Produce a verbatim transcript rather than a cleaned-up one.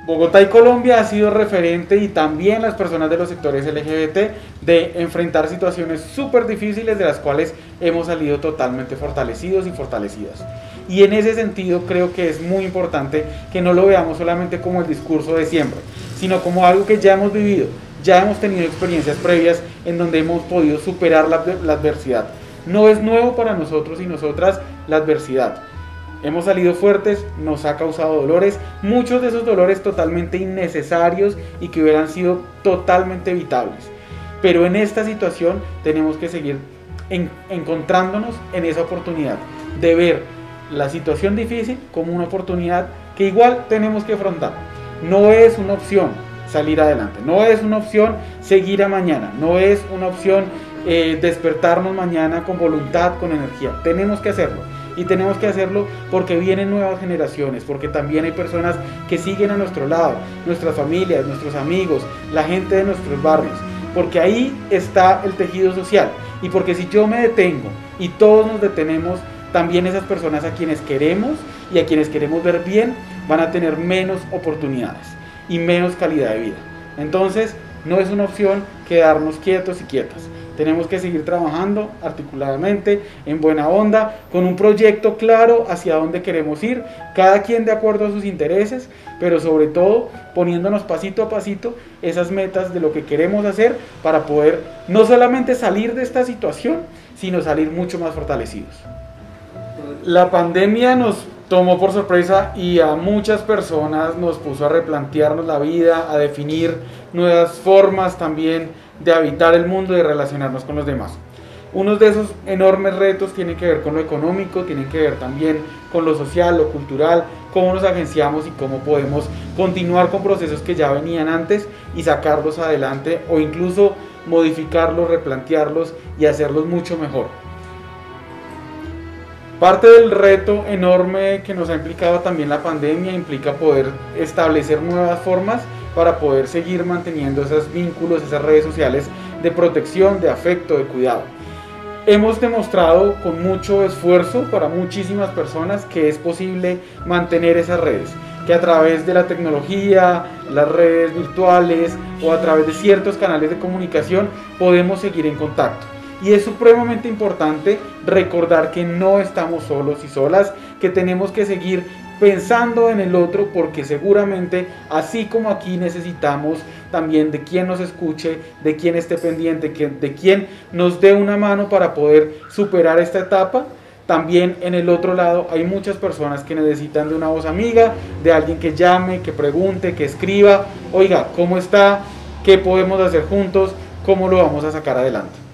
Bogotá y Colombia ha sido referente, y también las personas de los sectores L G B T, de enfrentar situaciones súper difíciles de las cuales hemos salido totalmente fortalecidos y fortalecidas. Y en ese sentido creo que es muy importante que no lo veamos solamente como el discurso de siempre, sino como algo que ya hemos vivido, ya hemos tenido experiencias previas en donde hemos podido superar la, la adversidad. No es nuevo para nosotros y nosotras la adversidad. Hemos salido fuertes, nos ha causado dolores, muchos de esos dolores totalmente innecesarios y que hubieran sido totalmente evitables. Pero en esta situación tenemos que seguir en, encontrándonos en esa oportunidad de ver la situación difícil como una oportunidad que igual tenemos que afrontar. No es una opción salir adelante, no es una opción seguir a mañana, no es una opción eh, despertarnos mañana con voluntad, con energía. Tenemos que hacerlo. Y tenemos que hacerlo porque vienen nuevas generaciones, porque también hay personas que siguen a nuestro lado, nuestras familias, nuestros amigos, la gente de nuestros barrios, porque ahí está el tejido social. Y porque si yo me detengo y todos nos detenemos, también esas personas a quienes queremos y a quienes queremos ver bien van a tener menos oportunidades y menos calidad de vida. Entonces no es una opción quedarnos quietos y quietas. Tenemos que seguir trabajando articuladamente, en buena onda, con un proyecto claro hacia dónde queremos ir, cada quien de acuerdo a sus intereses, pero sobre todo poniéndonos pasito a pasito esas metas de lo que queremos hacer para poder no solamente salir de esta situación, sino salir mucho más fortalecidos. La pandemia nos tomó por sorpresa y a muchas personas nos puso a replantearnos la vida, a definir nuevas formas también de habitar el mundo y de relacionarnos con los demás. Unos de esos enormes retos tienen que ver con lo económico, tienen que ver también con lo social, lo cultural, cómo nos agenciamos y cómo podemos continuar con procesos que ya venían antes y sacarlos adelante, o incluso modificarlos, replantearlos y hacerlos mucho mejor. Parte del reto enorme que nos ha implicado también la pandemia implica poder establecer nuevas formas para poder seguir manteniendo esos vínculos, esas redes sociales de protección, de afecto, de cuidado. Hemos demostrado con mucho esfuerzo para muchísimas personas que es posible mantener esas redes, que a través de la tecnología, las redes virtuales o a través de ciertos canales de comunicación podemos seguir en contacto. Y es supremamente importante recordar que no estamos solos y solas, que tenemos que seguir pensando en el otro, porque seguramente así como aquí necesitamos también de quien nos escuche, de quien esté pendiente, de quien nos dé una mano para poder superar esta etapa, también en el otro lado hay muchas personas que necesitan de una voz amiga, de alguien que llame, que pregunte, que escriba, oiga, ¿cómo está? ¿Qué podemos hacer juntos? ¿Cómo lo vamos a sacar adelante?